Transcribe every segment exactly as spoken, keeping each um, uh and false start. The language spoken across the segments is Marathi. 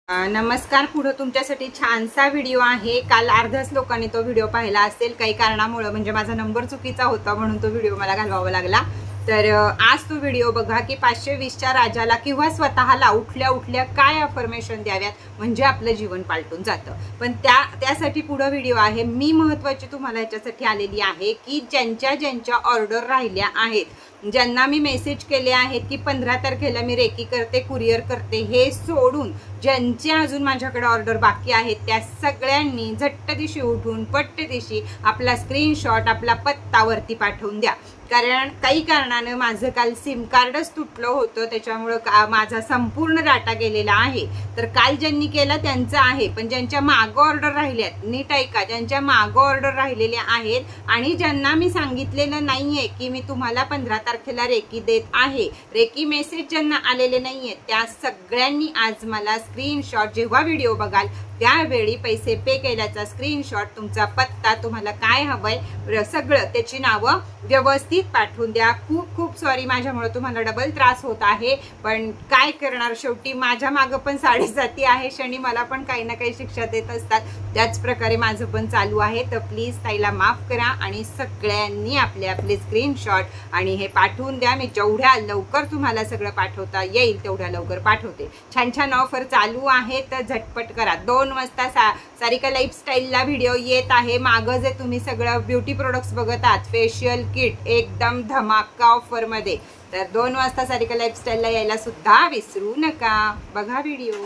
नमस्कार. पुढे तुमच्यासाठी छानसा व्हिडिओ आहे. काल अर्ध्याच लोकांनी तो व्हिडिओ पाहिला असेल. काही कारणामुळे म्हणजे माझा नंबर चुकीचा होता म्हणून तो व्हिडिओ मला घालवावा लागला. तर आज तो व्हिडिओ बघा की पाचशे वीसच्या राजाला किंवा स्वतःला उठल्या उठल्या काय अफर्मेशन द्याव्यात म्हणजे आपलं जीवन पालटून जातं. पण त्या त्यासाठी पुढे व्हिडिओ आहे. मी महत्त्वाची तुम्हाला याच्यासाठी आलेली आहे की ज्यांच्या ज्यांच्या ऑर्डर राहिल्या आहेत, ज्यांना मी मेसेज केले आहेत की पंधरा तारखेला मी रेकी करते, कुरिअर करते, हे सोडून ज्यांच्या अजून माझ्याकडे ऑर्डर बाकी आहेत त्या सगळ्यांनी झट्ट दिवशी उठून पट्ट दिवशी आपला स्क्रीनशॉट आपला पत्तावरती पाठवून द्या. कारण काही कारणानं माझं काल सिम कार्डच तुटलं होतं, त्याच्यामुळं का माझा संपूर्ण डाटा गेलेला आहे. तर काल ज्यांनी केलं त्यांचं आहे, पण ज्यांच्या मागं ऑर्डर राहिल्यात नीट ऐका, ज्यांच्या मागं ऑर्डर राहिलेल्या आहेत आणि ज्यांना मी सांगितलेलं नाहीये की मी तुम्हाला पंधरा तारखेला रेकी देत आहे, रेकी मेसेज ज्यांना आलेले नाहीये त्या सगळ्यांनी आज मला स्क्रीनशॉट जेव्हा व्हिडिओ बघाल त्यावेळी पैसे पे केल्याचा स्क्रीनशॉट, तुमचा पत्ता, तुम्हाला काय हवंय सगळं त्याची नावं व्यवस्थित पाठवून द्या. खूप खूप सॉरी, माझ्यामुळे तुम्हाला डबल त्रास होत आहे, पण काय करणार, शेवटी माझ्या मागं पण साडेसाती आहे. शनी मला पण काही ना काही शिक्षा देत असतात, त्याच प्रकारे माझं पण चालू आहे. तर प्लीज ताईला माफ करा आणि सगळ्यांनी आपले आपले स्क्रीनशॉट आणि हे पाठवून द्या. मी जेवढ्या लवकर तुम्हाला सगळं पाठवता येईल तेवढ्या लवकर पाठवते. छान छान ऑफर चालू आहे तर झटपट करा. दोन वाजता सा सारिका लाईफस्टाईलला व्हिडिओ येत आहे. मागं जे तुम्ही सगळं ब्युटी प्रोडक्ट्स बघत आहात, फेशियल किट एकदम धमाका ऑफर मध्ये, तर दोन वाजता सारिका लाईफस्टाईलला यायला सुद्धा विसरू नका. बघा व्हिडिओ.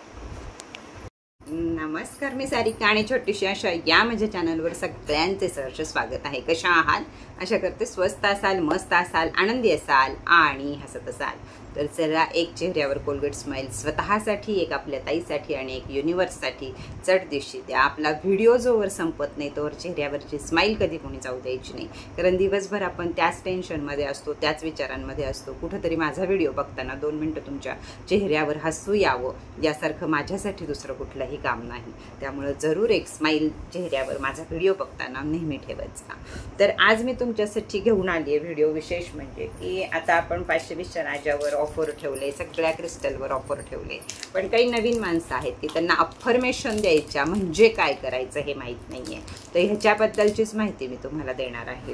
नमस्कार, मी सारिका आणि छोटीशी अशा या माझ्या चॅनलवर सगळ्यांचे सहर्ष स्वागत आहे. कशा आहात? आशा करते स्वस्त असाल, मस्त असाल, आनंदी असाल आणि हसत असाल. तर चला, एक चेहऱ्यावर कोलगेट स्माइल स्वतःसाठी, एक आपल्या ताईसाठी आणि एक युनिवर्ससाठी चढ दिवशी द्या. आपला व्हिडिओ जोवर संपत नाही तोवर चेहऱ्यावरची स्माइल कधी कोणी जाऊ द्यायची नाही. कारण दिवसभर आपण त्याच टेन्शनमध्ये असतो, त्याच विचारांमध्ये असतो. कुठंतरी माझा व्हिडिओ बघताना दोन मिनटं तुमच्या चेहऱ्यावर हसू यावं यासारखं माझ्यासाठी दुसरं कुठलंही काम नाही. त्यामुळं जरूर एक स्माइल चेहऱ्यावर माझा व्हिडिओ बघताना नेहमी ठेवायचा. तर आज मी तुमच्यासाठी घेऊन आली आहे व्हिडिओ. विशेष म्हणजे की आता आपण पाचशे वीसच्या राजावर ऑफर ठेवले, सगळ्या क्रिस्टलवर ऑफर ठेवले, पण काही नवीन माणसं आहेत की त्यांना अफर्मेशन द्यायच्या म्हणजे काय करायचं हे माहीत नाहीये. तर ह्याच्याबद्दलचीच माहिती मी तुम्हाला देणार आहे.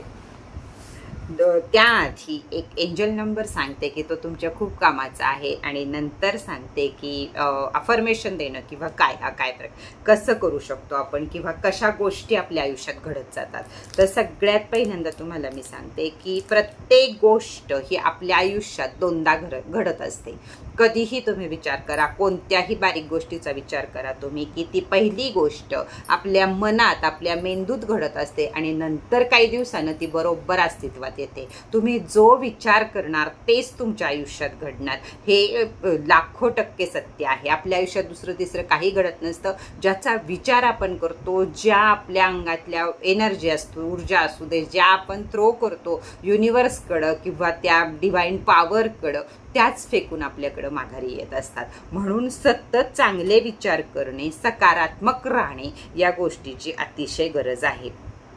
त्याआधी एक एंजल नंबर सांगते की तो तुमच्या खूप कामाचा आहे आणि नंतर सांगते की अफर्मेशन देणं किंवा काय हा काय प्रकार कसं करू शकतो आपण किंवा कशा गोष्टी आपल्या आयुष्यात घडत जातात. तर सगळ्यात पहिल्यांदा तुम्हाला मी सांगते की प्रत्येक गोष्ट ही आपल्या आयुष्यात दोनदा घडत असते. कधीही तुम्ही विचार करा, कोणत्याही बारीक गोष्टीचा विचार करा तुम्ही, की ती पहिली गोष्ट आपल्या मनात आपल्या मेंदूत घडत असते आणि नंतर काही दिवसानं ती बरोबर अस्तित्वात येते. तुम्ही जो विचार करणार तेच तुमच्या आयुष्यात घडणार, हे लाखो टक्के सत्य आहे. आपल्या आयुष्यात दुसरं तिसरं काही घडत नसतं. ज्याचा विचार आपण करतो, ज्या आपल्या अंगातल्या एनर्जी असतो, ऊर्जा असू दे, ज्या आपण थ्रो करतो युनिवर्सकडं किंवा त्या डिवाइन पॉवरकडं, त्याच फेकून आपल्याकडं माघारी येत असतात. म्हणून सतत चांगले विचार करणे, सकारात्मक राहणे या गोष्टीची अतिशय गरज आहे.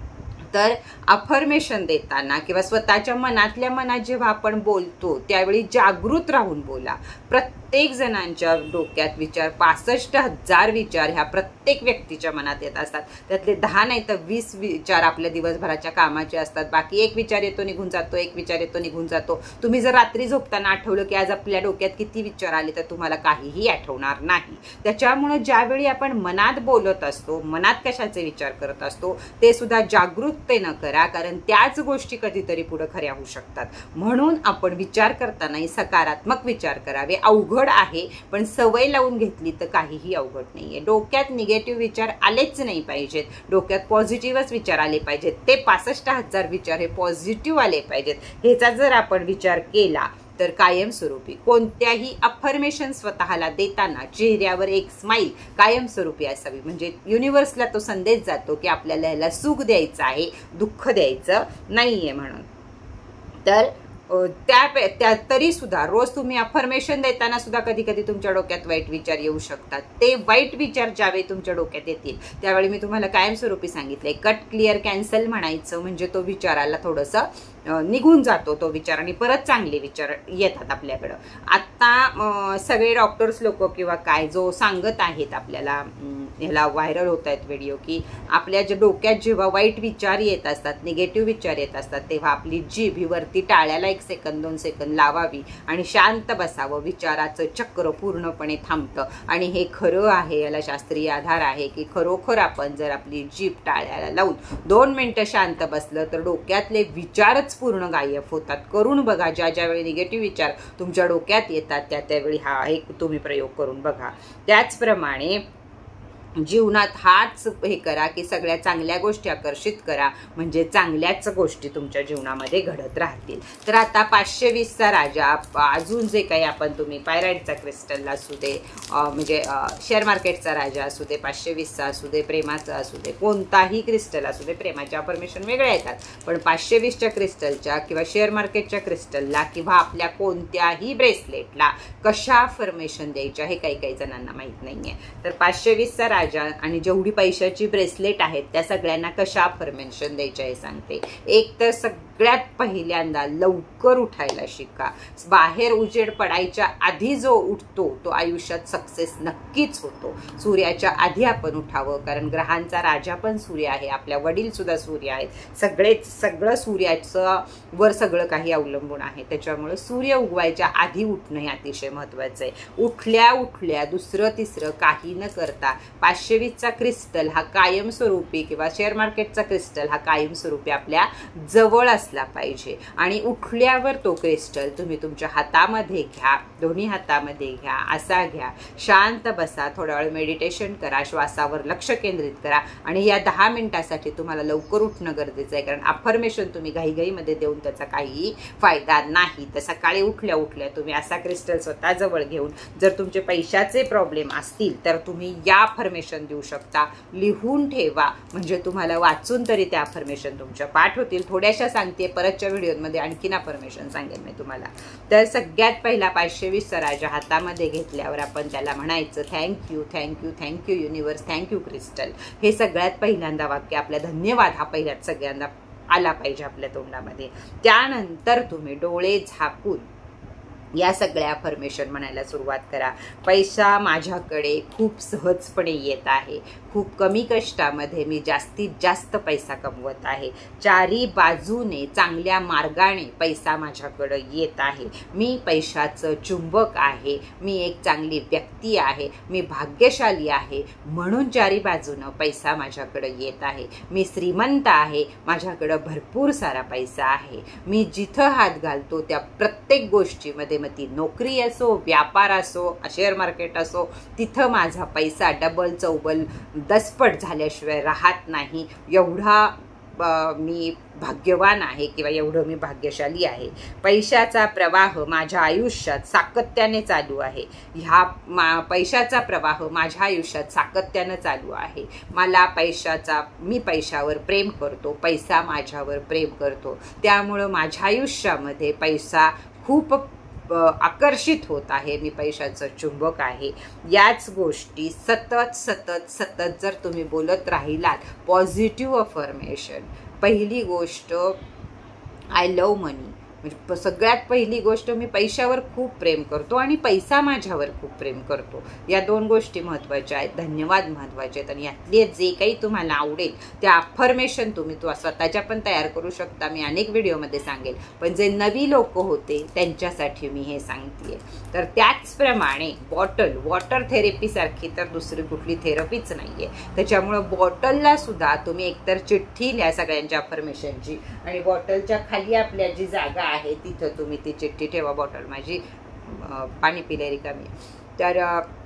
तर अफर्मेशन देताना किंवा स्वतःच्या मनातल्या मनात जेव्हा आपण बोलतो त्यावेळी जागृत राहून बोला. प्रत्येक जणांच्या डोक्यात विचार, पासष्ट हजार विचार ह्या प्रत्येक व्यक्तीच्या मनात येत असतात. त्यातले दहा नाही तर वीस विचार आपल्या दिवसभराच्या कामाचे असतात. बाकी एक विचार येतो निघून जातो, एक विचार येतो निघून जातो. तुम्ही जर रात्री झोपताना आठवलं की आज आपल्या डोक्यात किती विचार आले तर तुम्हाला काहीही आठवणार नाही. त्याच्यामुळे ज्यावेळी आपण मनात बोलत असतो, मनात कशाचे विचार करत असतो ते सुद्धा जागृत ते न करा, कारण त्याच गोष्टी कधीतरी पुढे खऱ्या होऊ शकतात. म्हणून आपण विचार करतानाही सकारात्मक विचार करावे. अवघड आहे पण सवय लावून घेतली तर काहीही अवघड नाहीये. डोक्यात निगेटिव्ह विचार आलेच नाही पाहिजेत, डोक्यात पॉझिटिव्हच विचार आले पाहिजेत. ते पासष्ट हजार विचार हे पॉझिटिव्ह आले पाहिजेत. ह्याचा जर आपण विचार केला तर कायमस्वरूपी कोणत्याही अफर्मेशन स्वतःला देताना चेहऱ्यावर एक स्माइल कायमस्वरूपी असावी. म्हणजे युनिवर्सला तो संदेश जातो की आपल्याला ह्याला सुख द्यायचं आहे, दुःख द्यायचं नाहीये म्हणून. तर त्या त्या तरी सुद्धा रोज तुम्ही अफर्मेशन देताना सुद्धा कधी कधी तुमच्या डोक्यात वाईट विचार येऊ शकतात. ते वाईट विचार ज्यावेळी तुमच्या डोक्यात येतील त्यावेळी मी तुम्हाला कायमस्वरूपी सांगितलंय कट, क्लिअर, कॅन्सल म्हणायचं. म्हणजे तो विचाराला थोडंसं निघून जातो तो विचार आणि परत चांगले विचार येतात आपल्याकडं. आत्ता सगळे डॉक्टर्स लोक किंवा काय जो सांगत आहेत आपल्याला, ह्याला व्हायरल होत आहेत व्हिडिओ, की आपल्या जे डोक्यात जेव्हा वाईट विचार येत असतात, निगेटिव्ह विचार येत असतात, तेव्हा आपली जीभ ही वरती टाळ्याला एक सेकंद दोन सेकंद लावावी आणि शांत बसावं. विचाराचं चक्र पूर्णपणे थांबतं आणि हे खरं आहे. याला शास्त्रीय आधार आहे की खरोखर आपण जर आपली जीभ टाळ्याला लावून दोन मिनिटं शांत बसलं तर डोक्यातले विचारच पूर्ण गायब होतात. करून बघा. ज्या ज्यावेळी निगेटिव्ह विचार तुमच्या डोक्यात येतात त्या त्यावेळी हा एक तुम्ही प्रयोग करून बघा. त्याचप्रमाणे जीवनात हाच हे करा की सगळ्या चांगल्या गोष्टी आकर्षित करा, म्हणजे चांगल्याच गोष्टी तुमच्या जीवनामध्ये घडत राहतील. तर आता पाचशे वीसचा राजा, अजून जे काही आपण तुम्ही पायराईटचा क्रिस्टल असू दे, म्हणजे शेअर मार्केटचा राजा असू दे, पाचशे वीसचा असू दे, प्रेमाचा असू दे, कोणताही क्रिस्टल असू दे, प्रेमाच्या अफर्मेशन वेगळ्या येतात, पण पाचशे वीसच्या क्रिस्टलच्या किंवा शेअर मार्केटच्या क्रिस्टलला किंवा आपल्या कोणत्याही ब्रेसलेटला कशा अफर्मेशन द्यायच्या हे काही काही जणांना माहीत नाही आहे. तर पाचशे वीसचा राजा आणि जेवढी पैशाची ब्रेसलेट आहेत त्या सगळ्यांना कशा अफर्मेशन द्यायच्या हे सांगते. एक तर सगळ्यात पहिल्यांदा लवकर उठायला शिका. बाहेर उजेड पडायच्या आधी जो उठतो तो आयुष्यात सक्सेस नक्कीच होतो. सूर्याच्या आधी आपण उठावं, कारण ग्रहांचा राजा पण सूर्य आहे, आपल्या वडील सुद्धा सूर्य आहेत, सगळेच सगळं सूर्याचं वर सगळं काही अवलंबून आहे. त्याच्यामुळे सूर्य उगवायच्या आधी उठणं हे अतिशय महत्त्वाचं आहे. उठल्या उठल्या दुसरं तिसरं काही न करता पाचशे वीसचा क्रिस्टल हा कायमस्वरूपी किंवा शेअर मार्केटचा क्रिस्टल हा कायमस्वरूपी आपल्या जवळ असला पाहिजे. आणि उठल्यावर तो क्रिस्टल तुम्ही तुमच्या हातामध्ये घ्या, दोन्ही हातामध्ये घ्या, असा घ्या, शांत बसा, थोडा वेळ मेडिटेशन करा, श्वासावर लक्ष केंद्रित करा. आणि या दहा मिनिटासाठी तुम्हाला लवकर उठणं गरजेचं आहे, कारण अफर्मेशन तुम्ही घाईघाईमध्ये देऊन त्याचा काही फायदा नाही. तर सकाळी उठल्या उठल्या तुम्ही असा क्रिस्टल स्वतः जवळ घेऊन, जर तुमचे पैशाचे प्रॉब्लेम असतील तर तुम्ही या अफर्मेशन देऊ शकता. लिहून ठेवा, म्हणजे तुम्हाला वाचून तरी त्या अफर्मेशन तुमच्या पाठ होतील. थोड्याशा सांगते, परतच्या व्हिडिओमध्ये आणखीन अफर्मेशन सांगेन मी तुम्हाला. तर सगळ्यात पहिला पाचशे वीसचा राजा हातामध्ये घेतल्यावर आपण त्याला म्हणायचं thank you thank you thank you universe, thank you crystal. हे सगळ्यात पहिल्यांदा वाक्य आपल्या धन्यवाद हा पहिल्यात सगळ्यांदा आला पाहिजे आपल्या तोंडामध्ये. त्यानंतर तुम्ही डोळे झाकून या सगळ्या अफर्मेशन म्हणायला सुरुवात करा. पैसा माझ्याकडे खूप सहजपणे येत आहे, खूप कमी कष्टामध्ये मी जास्तीत जास्त पैसा कमवत आहे, चारी बाजूने चांगल्या मार्गाने पैसा माझ्याकडे येत आहे, मी पैशाचं चुंबक आहे, मी एक चांगली व्यक्ती आहे, मी भाग्यशाली आहे म्हणून चारी बाजूनं पैसा माझ्याकडे येत आहे, मी श्रीमंत आहे, माझ्याकडे भरपूर सारा पैसा आहे, मी जिथं हात घालतो त्या प्रत्येक गोष्टीमध्ये, मग ती नोकरी असो, व्यापार असो, शेअर मार्केट असो, तिथं माझा पैसा डबल चौबल दसपट झाल्याशिवाय राहत नाही. एवढा मी भाग्यवान आहे किंवा एवढं मी भाग्यशाली आहे. पैशाचा प्रवाह माझ्या आयुष्यात सातत्याने चालू आहे. ह्या मा पैशाचा प्रवाह माझ्या आयुष्यात सातत्यानं चालू आहे. मला पैशाचा मी पैशावर प्रेम करतो, पैसा माझ्यावर प्रेम करतो, त्यामुळं माझ्या आयुष्यामध्ये पैसा खूप आकर्षित होत आहे, मी पैशाचं चुंबक आहे. याच गोष्टी सतत सतत सतत जर तुम्ही बोलत राहिलात, पॉझिटिव्ह अफर्मेशन. पहिली गोष्ट आय लव मनी, म्हणजे सगळ्यात पहिली गोष्ट मी पैशावर खूप प्रेम करतो आणि पैसा माझ्यावर खूप प्रेम करतो. या दोन गोष्टी महत्त्वाच्या आहेत, धन्यवाद महत्त्वाचे आहेत. आणि यातले जे काही तुम्हाला आवडेल त्या अफर्मेशन तुम्ही तो स्वतःच्या पण तयार करू शकता, मी अनेक व्हिडिओमध्ये सांगेल, पण जे नवी लोक होते त्यांच्यासाठी मी हे सांगते. तर त्याचप्रमाणे बॉटल, वॉटर थेरपीसारखी तर दुसरी कुठली थेरपीच नाही आहे, त्याच्यामुळं बॉटलला सुद्धा तुम्ही एकतर चिठ्ठी लिहा सगळ्यांच्या अफर्मेशनची, आणि बॉटलच्या खाली आपल्या जी जागा आहे तिथं तुम्ही ती चिठ्ठी ठेवा. बॉटल माझी पाणी पिले रिकामी, तर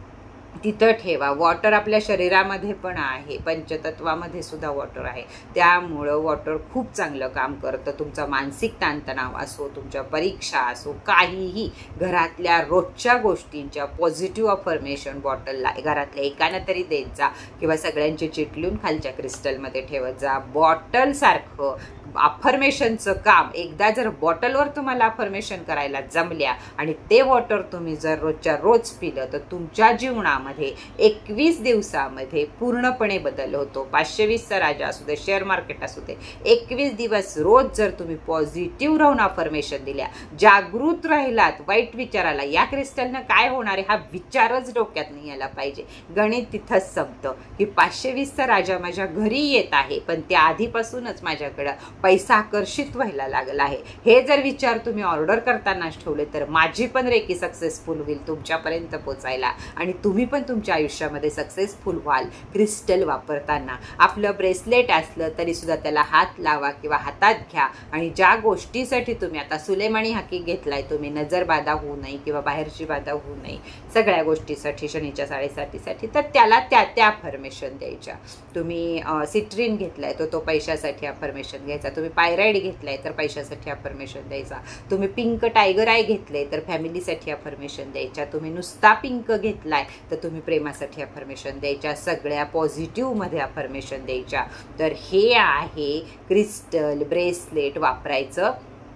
तिथं ठेवा. वॉटर आपल्या शरीरामध्ये पण आहे, पंचतत्वामध्ये सुद्धा वॉटर आहे, त्यामुळं वॉटर खूप चांगलं काम करतं. तुमचा मानसिक ताणतणाव असो, तुमच्या परीक्षा असो, काहीही घरातल्या रोजच्या गोष्टींच्या पॉझिटिव्ह अफर्मेशन बॉटलला घरातल्या एकानं तरी देत जा किंवा सगळ्यांची चिटलून खालच्या क्रिस्टलमध्ये ठेवत जा. बॉटलसारखं अफर्मेशनचं काम एकदा जर बॉटलवर तुम्हाला अफर्मेशन करायला जमल्या आणि ते वॉटर तुम्ही जर रोजच्या रोज पिलं तर तुमच्या जीवनामध्ये दिवसामध्ये एकवीस दिवसामध्ये पूर्णपणे बदल होतो. पाचशे वीसचा राजा असू दे, शेअर मार्केट असू दे, एकवीस दिवस रोज जर तुम्ही पॉझिटिव्ह राहून अफर्मेशन दिल्या, जागृत राहिलात वाईट विचाराला, या क्रिस्टलनं काय होणार आहे हा विचारच डोक्यात नाही यायला पाहिजे. गणित तिथंच संपतं की पाचशे वीसचा राजा माझ्या घरी येत आहे, पण त्या आधीपासूनच माझ्याकडं पैसा आकर्षित व्हायला लागला आहे. हे जर विचार तुम्ही ऑर्डर करतानाच ठेवले तर माझी पण रेकी सक्सेसफुल होईल तुमच्यापर्यंत पोचायला, आणि तुम्ही पण तुमच्या आयुष्यामध्ये सक्सेसफुल व्हाल. क्रिस्टल वापरताना आपलं ब्रेसलेट असलं तरी सुद्धा त्याला हात लावा किंवा हातात घ्या, आणि ज्या गोष्टीसाठी तुम्ही आता सुलेमानी हाकी घेतलाय तुम्ही, नजर बाधा होऊ नये किंवा बाहेरची बाधा होऊ नये, सगळ्या गोष्टीसाठी, शनीच्या साडेसातीसाठी, तर त्याला त्या त्या अफर्मेशन द्यायच्या. तुम्ही सिट्रीन घेतलाय तो तो पैशासाठी अफर्मेशन घ्यायचा. तुम्ही पायराईड घेतलाय तर पैशासाठी अफर्मेशन द्यायचा. तुम्ही पिंक टायगर आय घेतले तर फॅमिलीसाठी अफर्मेशन द्यायच्या. तुम्ही नुसता पिंक घेतलाय तर तुम्ही प्रेमासाठी अफर्मेशन द्यायच्या. सगळ्या पॉझिटिव्हमध्ये अफर्मेशन द्यायच्या. तर हे आहे क्रिस्टल ब्रेसलेट वापरायचं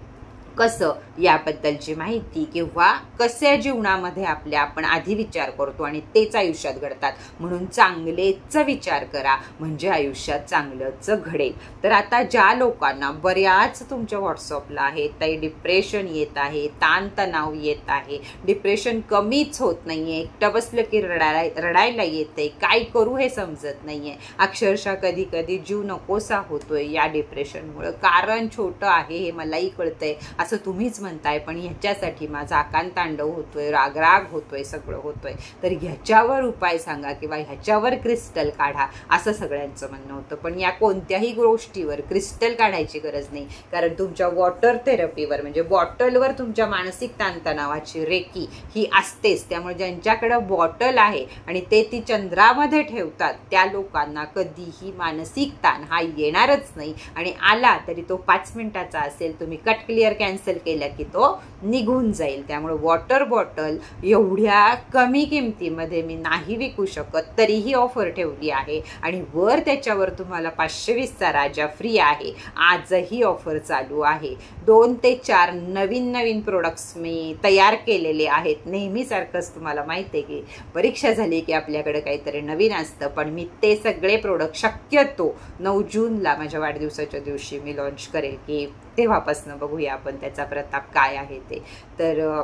कसं याबद्दलची माहिती, किंवा कशा जीवनामध्ये आपल्या आपण आधी विचार करतो आणि तेच आयुष्यात घडतात. म्हणून चांगलेच विचार करा म्हणजे आयुष्यात चांगलंच घडेल. तर आता ज्या लोकांना बऱ्याच तुमच्या व्हॉट्सअपला आहे ताई डिप्रेशन येत आहे, ताणतणाव येत आहे, डिप्रेशन कमीच होत नाहीये, एकटं बसलं की रडायला रडायला येतंय, काय करू हे समजत नाहीये, अक्षरशः कधी कधी जीव नकोसा होतोय या डिप्रेशनमुळे. कारण छोटं आहे हे मलाही कळतंय असं तुम्हीच म्हणताय, पण ह्याच्यासाठी माझा आकांतांडव होतोय, रागराग होतोय, सगळं होतोय. तर ह्याच्यावर उपाय सांगा किंवा ह्याच्यावर क्रिस्टल काढा असं सगळ्यांचं म्हणणं होतं. पण या कोणत्याही गोष्टीवर क्रिस्टल काढायची गरज नाही, कारण तुमच्या वॉटर थेरपीवर म्हणजे बॉटलवर तुमच्या मानसिक ताणतणावाची रेकी ही असतेच. त्यामुळे ज्यांच्याकडं बॉटल आहे आणि ते ती चंद्रामध्ये ठेवतात त्या लोकांना कधीही मानसिक ताण हा येणारच नाही, आणि आला तरी तो पाच मिनिटाचा असेल. तुम्ही कट क्लिअर कॅन्सल केला की तो निघून जाईल. त्यामुळे वॉटर बॉटल एवढ्या कमी किमतीमध्ये मी नाही विकू शकत, तरीही ऑफर ठेवली आहे, आणि वर त्याच्यावर तुम्हाला पाचशे वीसचा राजा फ्री आहे. आजही ऑफर चालू आहे. दोन ते चार नवीन नवीन प्रोडक्ट्स मी तयार केलेले आहेत. नेहमीसारखंच तुम्हाला माहिती आहे की परीक्षा झाली की आपल्याकडे काहीतरी नवीन असतं, पण मी ते सगळे प्रोडक्ट शक्यतो नऊ जूनला माझ्या वाढदिवसाच्या दिवशी मी लॉन्च करेल, की तेव्हापासून बघूया आपण त्याचा प्रताप काय आहे ते. तर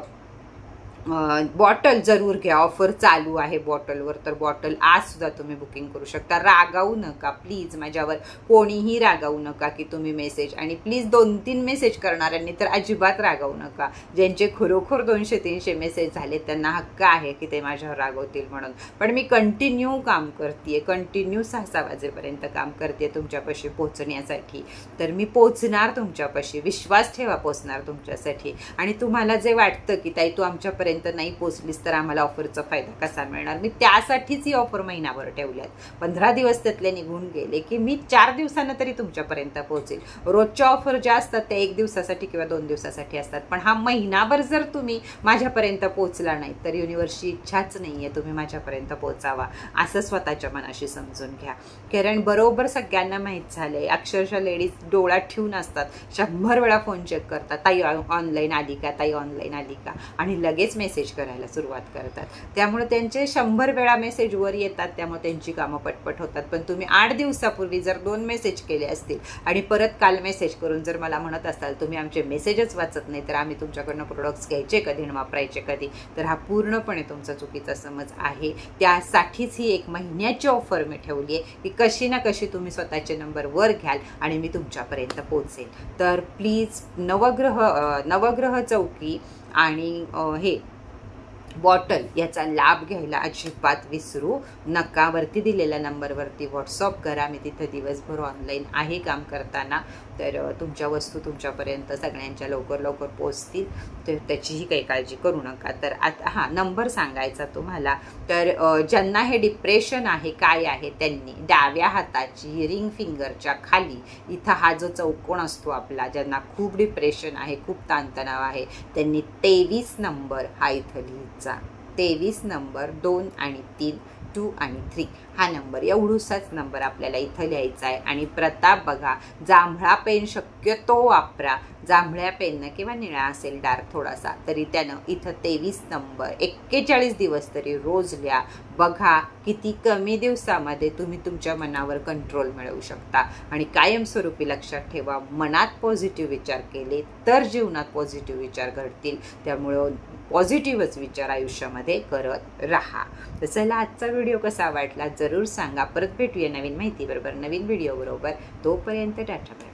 बॉटल जरूर घ्या, ऑफर चालू आहे बॉटलवर. तर बॉटल आज सुद्धा तुम्ही बुकिंग करू शकता. रागावू नका प्लीज, माझ्यावर कोणीही रागावू नका की तुम्ही मेसेज, आणि प्लीज दोन तीन मेसेज करणाऱ्यांनी तर अजिबात रागावू नका. ज्यांचे खरोखर दोनशे तीनशे मेसेज झाले त्यांना हक्क आहे की ते माझ्यावर रागवतील म्हणून. पण मी कंटिन्यू काम करते, कंटिन्यू सहा सहा वाजेपर्यंत काम करते तुमच्यापाशी पोचण्यासाठी. तर मी पोचणार तुमच्यापाशी, विश्वास ठेवा पोचणार तुमच्यासाठी. आणि तुम्हाला जे वाटतं की ताई तू आमच्यापर्यंत नाही पोचलीस तर आम्हाला ऑफरचा फायदा कसा मिळणार, मी त्यासाठीच ही ऑफर महिनाभर ठेवल्यात. पंधरा दिवस त्यातले निघून गेले की मी चार दिवसानं तरी तुमच्यापर्यंत पोहोचेल. रोजच्या ऑफर ज्या असतात त्या एक दिवसासाठी किंवा दोन दिवसासाठी असतात, पण हा महिनाभर जर तुम्ही माझ्यापर्यंत पोहोचला नाही तर युनिव्हर्सची इच्छाच नाही आहे तुम्ही माझ्यापर्यंत पोहोचावा, असं स्वतःच्या मनाशी समजून घ्या. कारण बरोबर सगळ्यांना माहीत झालंय, अक्षरशः लेडीज डोळ्यात ठेवून असतात, शंभर वेळा फोन चेक करतात, ताई ऑनलाईन आली का, ताई ऑनलाईन आली का, आणि लगेच मेसेज करायला सुरुवात करतात. त्यामुळे त्यांचे शंभर वेळा मेसेज वर येतात, त्यामुळे त्यांची कामं पटपट होतात. पण तुम्ही आठ दिवसापूर्वी जर दोन मेसेज केले असतील आणि परत काल मेसेज करून जर मला म्हणत असाल तुम्ही आमचे मेसेजच वाचत नाही तर आम्ही तुमच्याकडनं प्रोडक्ट्स घ्यायचे कधी आणि वापरायचे कधी, तर हा पूर्णपणे तुमचा चुकीचा समज आहे. त्यासाठीच ही एक महिन्याची ऑफर मी ठेवली आहे की कशी ना कशी तुम्ही स्वतःचे नंबर वर घ्याल आणि मी तुमच्यापर्यंत पोहोचेल. तर प्लीज नवग्रह नवग्रह चौकी आणि हे बॉटल याचा लाभ घ्यायला अजिबात विसरू नका. वरती दिलेल्या नंबरवरती व्हॉट्सअप करा, मी तिथं दिवसभर ऑनलाईन आहे काम करताना. तर तुमच्या वस्तू तुमच्यापर्यंत सगळ्यांच्या लवकर लवकर पोचतील, तर त्याचीही काही काळजी करू नका. तर आता हा नंबर सांगायचा तुम्हाला. तर ज्यांना हे डिप्रेशन आहे काय आहे त्यांनी डाव्या हाताची रिंग फिंगरच्या खाली इथं हा जो चौकोन असतो आपला, ज्यांना खूप डिप्रेशन आहे, खूप ताणतणाव आहे, त्यांनी तेवीस नंबर हा इथं लिहायचा. तेवीस नंबर दोन आणि तीन, टू आणि थ्री हा नंबर, एवढूसाच नंबर आपल्याला इथं लिहायचा आहे. आणि प्रताप बघा, जांभळा पेन शक्यतो वापरा, जांभळ्या पेननं किंवा निळा असेल डार्क थोडासा तरी त्यानं इथं तेवीस नंबर एक्केचाळीस दिवस तरी रोज लिहा. बघा किती कमी दिवसामध्ये तुम्ही तुमच्या मनावर कंट्रोल मिळवू शकता. आणि कायमस्वरूपी लक्षात ठेवा, मनात पॉझिटिव्ह विचार केले तर जीवनात पॉझिटिव्ह विचार घडतील. त्यामुळं पॉझिटिव्हच विचार आयुष्यामध्ये करत राहा. तर चला, आजचा व्हिडिओ कसा वाटला जरूर सांगा. परत भेटूया नवीन माहिती बरोबर, नवीन व्हिडिओ बरोबर. तोपर्यंत टाटा.